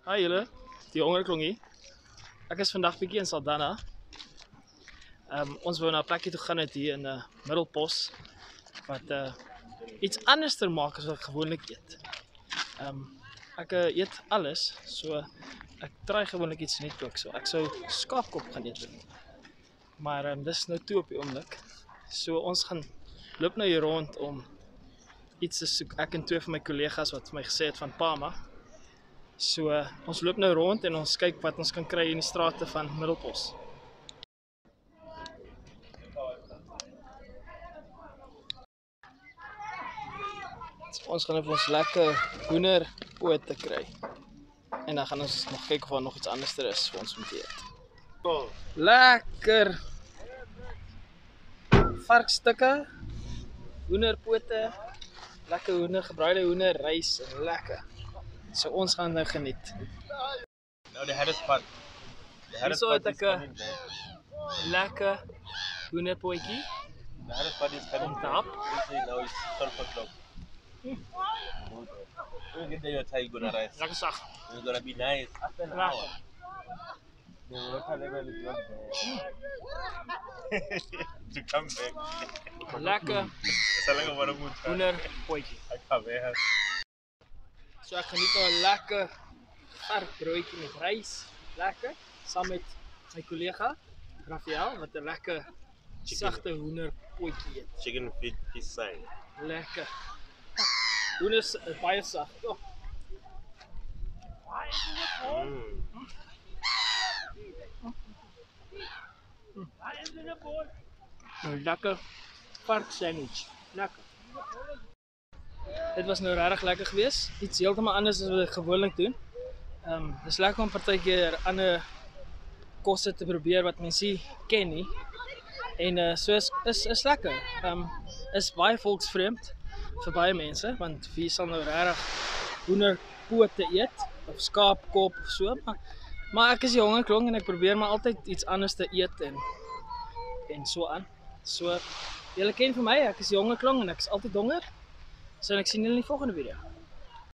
Hi julle, die hongerklong hier. Ek is vandag bietjie in Saldanha. Ons wou na 'n plekkie toe gaan hier in Middelpos wat iets anders te maak as wat ek gewoonlik eet. Ek eet alles, so ek try gewoonlik iets nuuts ook. So ek sou skaapkop gaan eet. Maar dis nou toe op die oomblik. So ons gaan loop nou hier rond om iets te soek. Ek en twee van my kollegas wat vir my gesê het van Pama. So ons loop nou rond en ons kyk wat ons kan kry in die strate van Middelpos. So, ons gaan op ons lekker hoenderpote kry. En dan gaan ons nog kyk of daar nog iets anders is vir ons om te eet. Lekker varkstukke, hoenderpote, lekker hoender, gebraaide hoender, rys, lekker. So ons gaan nou geniet. Nou die hardest part. Hierso het ek 'n lekker hoenderpotjie. The hardest part is coming On top. Now it's 12 o'clock. When you get there, your tie gonna rise. Lekker sag. It's gonna be nice. After an Lekker. hour, the water level is not there. To come back. Lekker Salang over moed. hoenderpotjie. I come here. So ek geniet nou 'n lekker varkbroodjie met rys, lekker, saam met my kollega Rafael wat 'n lekker sagte hoenderpotjie eet. Chicken feet this side. Lekker. Hoender is baie sag. Oh, nou lekker vark sandwich. Lekker. Dit was nou regtig lekker geweest. Iets heeltemal anders as wat ek gewoonlik doen. Dis lekker om partykeer ander kosse te probeer wat mense nie ken nie. En so is lekker. Is baie volksvreemd vir baie mense want wie sal nou regtig hoenderpote eet of skaapkop of so, maar ek is die hongerklong en ek probeer maar altyd iets anders te eet en so aan. So julle ken vir my, ek is die hongerklong en ek is altyd honger. So ek sien julle in die volgende video.